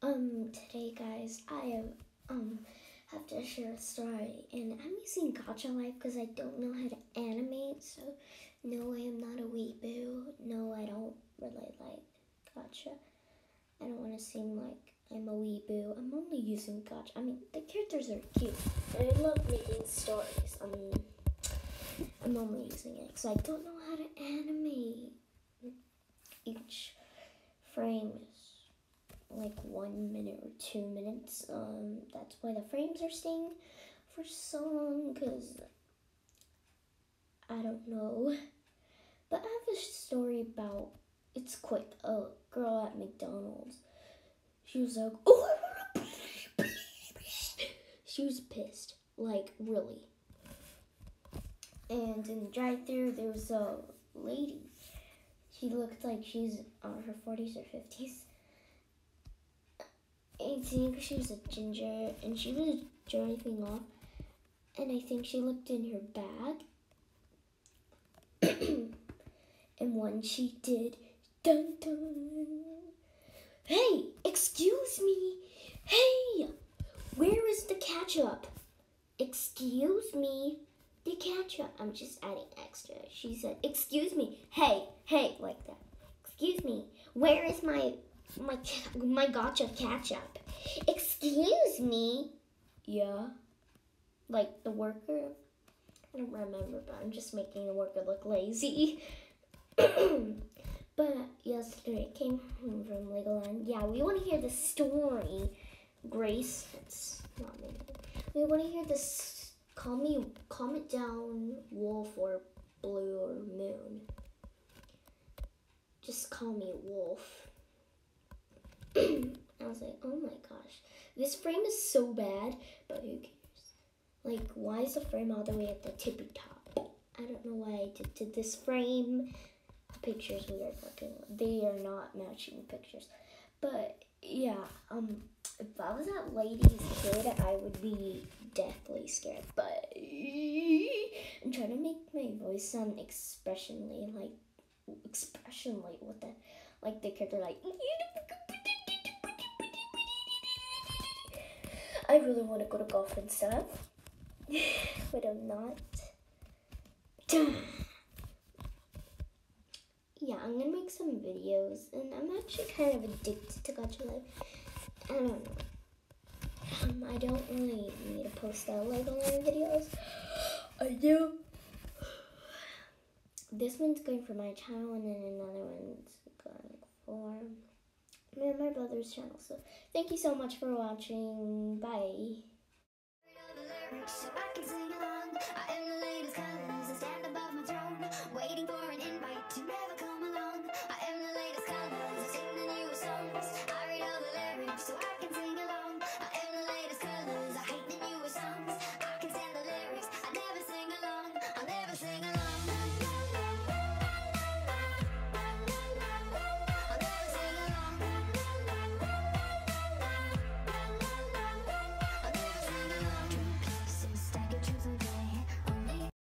Today guys, I have to share a story, and I'm using Gacha Life because I don't know how to animate, so no, I am not a weeboo. No, I don't really like Gacha. I don't want to seem like I'm a weeboo. I'm only using Gacha. I mean, the characters are cute, and I love making stories. I'm only using it because I don't know how to animate. Each frame is like 1 minute or 2 minutes. That's why the frames are staying for so long, because I don't know. But I have a story about, it's quick, a girl at McDonald's. She was like, oh, she was pissed, like really. And in the drive-thru, there was a lady. She looked like she's her 40s or 50s. I think she was a ginger, and she was driving off, and I think she looked in her bag, and when she did, dun dun, hey, excuse me, hey, where is the ketchup? Excuse me, the ketchup. I'm just adding extra. She said, excuse me, hey, like that. Excuse me, where is my gotcha ketchup? Excuse me. Yeah. Like the worker. I don't remember, but I'm just making the worker look lazy. But yesterday I came home from Legoland. Yeah, we want to hear the story. Grace, it's not me. We want to hear this. Comment down wolf or blue or moon. Just call me wolf. I was like, oh my gosh, this frame is so bad, but who cares? Like, why is the frame all the way at the tippy top? I don't know why I did this frame. The pictures we are looking at, they are not matching pictures. But yeah, if I was that lady's kid, I would be deathly scared. But I'm trying to make my voice sound expressionly, what the, like the character, like. I really want to go to golf and stuff, but I'm not. Yeah, I'm gonna make some videos, and I'm actually kind of addicted to Gacha Life. I don't know. I don't really need to post out Legoland videos. I do. This one's going for my channel, and then another one's going for my brother's channel. So thank you so much for watching. Bye.